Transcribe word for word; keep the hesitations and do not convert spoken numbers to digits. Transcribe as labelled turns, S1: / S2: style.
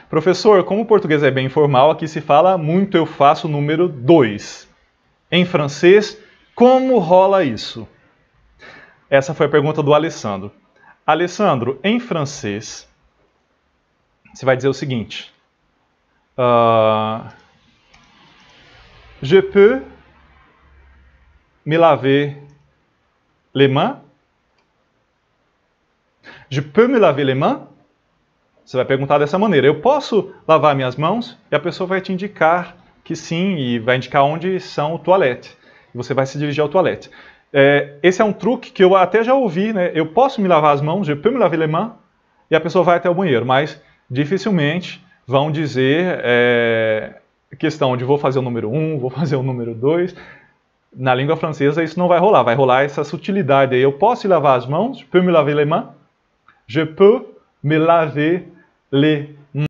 S1: Professor, como o português é bem informal, aqui se fala muito eu faço o número dois. Em francês, como rola isso? Essa foi a pergunta do Alessandro. Alessandro, em francês, você vai dizer o seguinte. Uh, je peux me laver les mains? Je peux me laver les mains? Você vai perguntar dessa maneira. Eu posso lavar minhas mãos? E a pessoa vai te indicar que sim, e vai indicar onde são o toalete. E você vai se dirigir ao toalete. É, esse é um truque que eu até já ouvi, né? Eu posso me lavar as mãos? Je peux me laver les mains? E a pessoa vai até o banheiro, mas dificilmente vão dizer é, questão de vou fazer o número um, vou fazer o número dois. Na língua francesa isso não vai rolar, vai rolar essa sutilidade aí. Eu posso lavar as mãos? Je peux me laver les mains? Je peux me laver les